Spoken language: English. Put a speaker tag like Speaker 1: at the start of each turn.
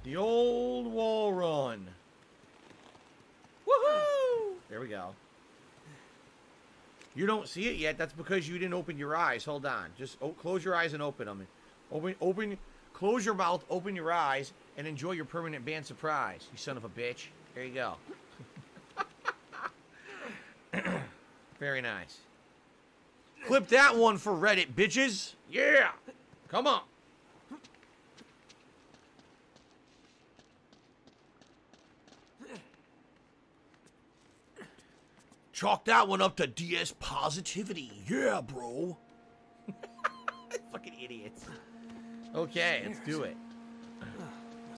Speaker 1: The old wall run. Woohoo! There we go. You don't see it yet. That's because you didn't open your eyes. Hold on. Just close your eyes and open them. Close your mouth, open your eyes, and enjoy your permanent band surprise. You son of a bitch. There you go. Very nice. Clip that one for Reddit, bitches. Yeah. Come on. Chalk that one up to DS positivity. Yeah, bro. Fucking idiots. Okay, let's do it.